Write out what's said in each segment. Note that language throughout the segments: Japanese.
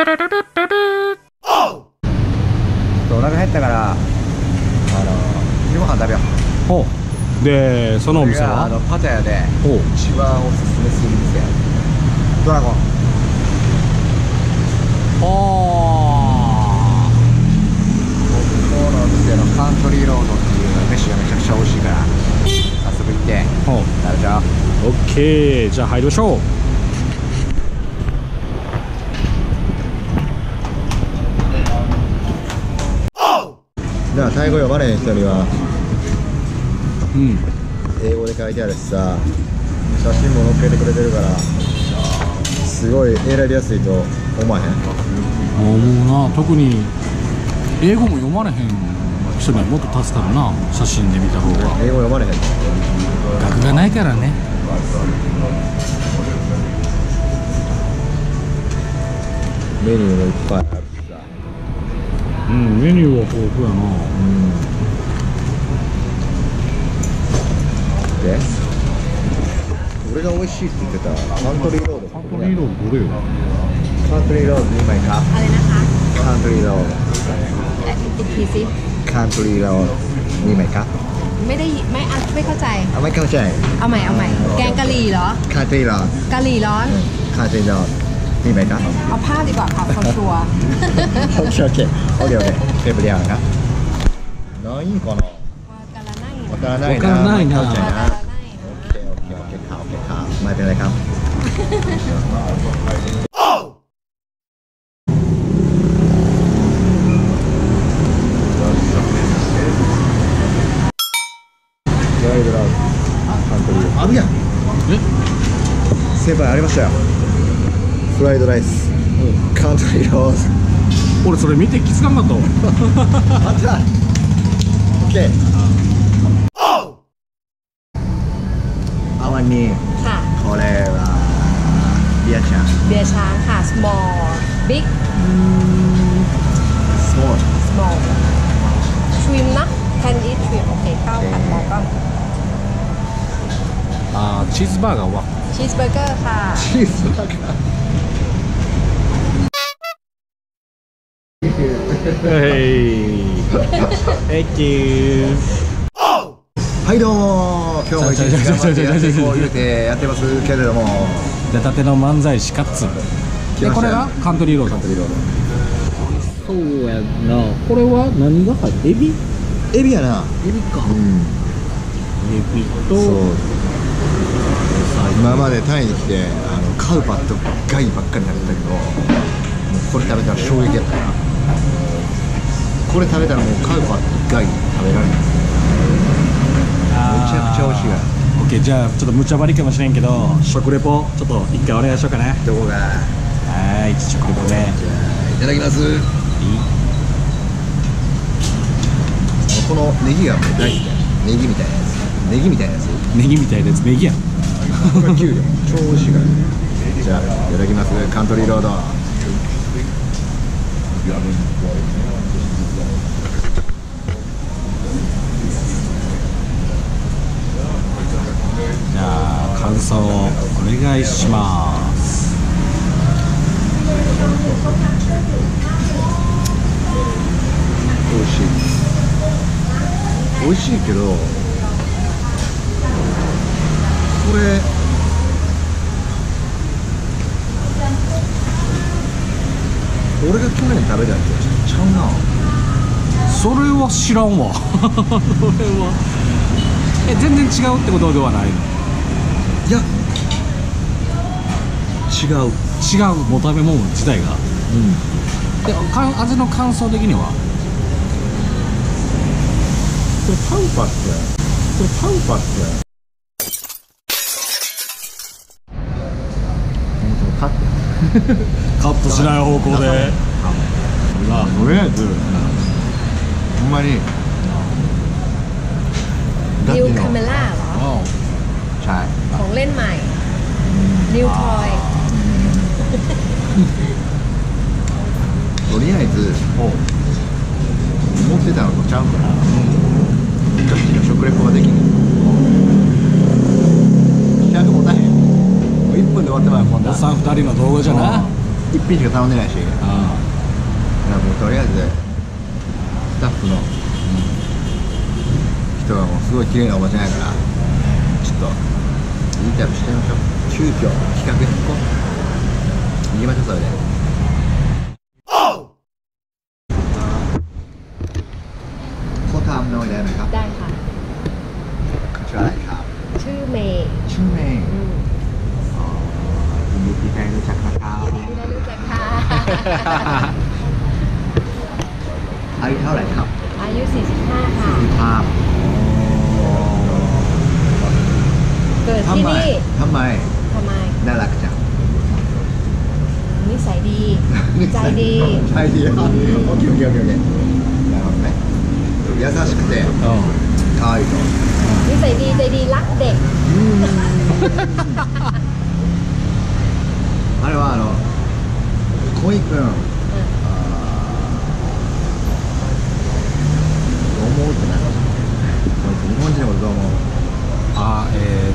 お腹減ったから昼ご飯食べよう。 ほうでそのお店はパタヤでほう一番おすすめする店ドラゴン。 あここの店のカントリーロードっていう飯がめちゃくちゃ美味しいから早速行ってほう食べちゃおう。 オッケーじゃあ入りましょう。 だからタイ語読まれへん人にはうん英語で書いてあるしさ、写真も載っけてくれてるからすごい選びやすいと思わへん。 思うな。特に英語も読まれへん人にはもっと助かるな、写真で見た方が。 英語読まれへん。 学がないからね。 メニューもいっぱいあるしさ。 うんメニューは豊富やな。 で俺が美味しいって言ってたカントリーロード。 カントリーロードどれよ。 カントリーロード2枚か。 อะไรนะคะカントリーローอีกทีสิドカントリーロード2枚か。 ไม่ได้ไม่เข้าใจあんまりเข้าใจเอาใหม่แกงกะหรี่เหรอカントリーロードกะหรี่ร้อนカントリーロード2枚か。 เอาผ้าดีกว่าค่ะคนชัวร์オッケーオッケーオッケーオッケーテープでやるか。何かな。わからないな。 わからないな。 เข้าใจな。โอเคโอเคโอเคครับโอเคครับไม่เป็นไรครับドライブラウンカントリーあるやん。先輩ありましたよ。フライドライスカントリーローズ。 俺それ見て気づかなかったわ。 あった。オッケー。アワニ。 ค่ะこれはビアちゃん。 เบียร์ช้างค่ะ small big スモール。 small shrimp นะ can eat shrimp โอเคข้าวผัดหมูก็あーチーズバーガーはชีสเบอร์เกอร์ค่ะチーズバーガー。はいどうも。今日も一日頑張ってやっていこう言うてやってますけれども。 出たての漫才師カッツでこれがカントリーロード。 カントリーロード。 そうやな。これは何が入ってエビエビやな。 エビか。 うん。 エビとそう。今までタイに来てカウパとガイばっかり食べてたけど、もうこれ食べたら衝撃やったな。これ食べたらもうカウパとガイ食べられない。めちゃくちゃ美味しいから。 オッケーじゃあちょっと無茶ばりかもしれんけど食レポちょっと一回お願いしようかね。 どこが。 はい食レポでいただきます。このネギがもう大好きや。ネギみたいなやつ。ネギみたいなやつ。 ネギみたいなやつネギやん。 これ給料超美味しいから。じゃあいただきます。カントリーロード。 じゃあ感想をお願いします。 美味しい。美味しいけどこれ俺が去年食べたやつちゃうな。 それは知らんわ。それは全然違うってことではないの。 いや違う。 違うもう食べ物自体が。で味の感想的にはこれタウパってカットしない方向でとりあえずほんまにนิวคาเมล่าเหรอใช่ของเล่นใหม่นิวทอยとりあえず思ってたのとちゃうからガチの食レポができる。100もたへん。もう1分で終わってまうこんな。 おっさん2人の動画じゃな。 一品しか頼んでないし、だかあらもうとりあえずスタッフの人がもうすごい綺麗なおばちゃんやから、ちょっとインタビューしてみましょう。急遽企画で行こう。行きましょうそれで。ขอถามหน่อยได้ไหมครับได้ค่ะชื่ออะไรครับชื่อเมย์ชื่อเมย์ยินดีที่ได้รู้จักนะครับที่ได้รู้จักค่ะอายุเท่าไหร่ครับอายุ 45 ค่ะสิบห้าเกิดทำที่ไมนี่ทำไมทำไมน่ารักจังนิสัยดี ใจดีใจดีโอเคโอเคโอเคโอเคなるほどね優しくてあ可愛いとนิสัยดีใจดีรักเด็กあれはコイ君どう思うってなる日本人のことどう思うあ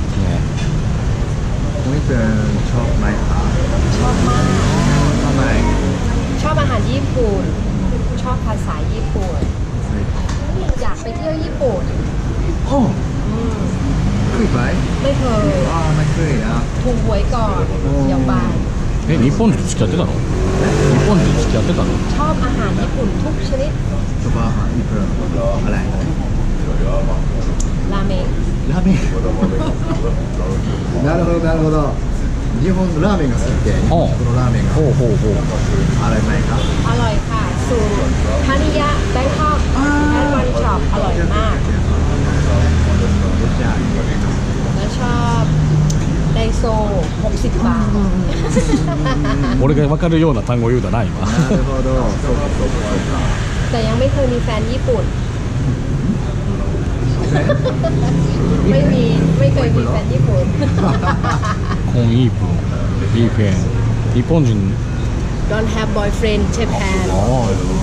コイ君ชอบไหมครับชอบมากทำไมชอบอาหารญี่ปุ่น ชอบภาษาญี่ปุ่น อยากไปเที่ยวญี่ปุ่นโอ้เคยไปไม่เคยไม่เคยนะถูกหวยก่อนเดี๋ยวไป日本人と付き合ってたの？日本人と付き合ってたの？ ชอบอาหารญี่ปุ่นทุกชนิดชอบอาหารญี่ปุ่นอะไรราเมงラーメンなるほどなるほど日本のラーメンが好きでこのラーメンがほうほうほうあれうまいかอร่อยค่ะสูตรทานิยะแบงคอกแอนด์วันช็อปอร่อยมากรสชาติแล้วชอบไดโซ60 บาท俺が分かるような単語言うだな今なるほどそうかそうかそうかแต่ยังไม่เคยมีแฟนญี่ปุ่น ไม่เคยมีแฟนญี่ปุ่นコンイープンいいフェン日本人 Don't have boyfriend Japan ああ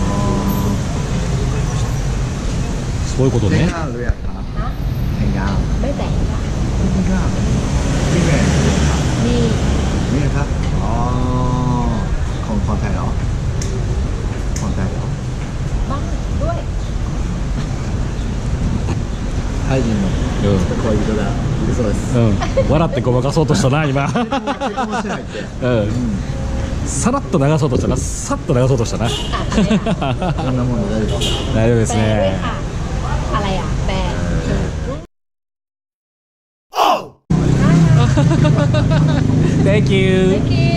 そういうことแต่งねงานหรือยังครับแต่งงานไม่แต่งค่ะแต่งงานมีแฟนมีมีครับอ๋อคนไทยเหรอคนไทยเหรอบ้างด้วยタイ人の恋人がいるそうですうん笑ってごまかそうとしたな今結婚してないってうんさらっと流そうとしたなさっと流そうとしたなอ่านเลยค่ะこんなもんで大丈夫ですか大丈夫ですแปลด้วยねค่ะ อะไรอ่ะแปล Thank you Thank you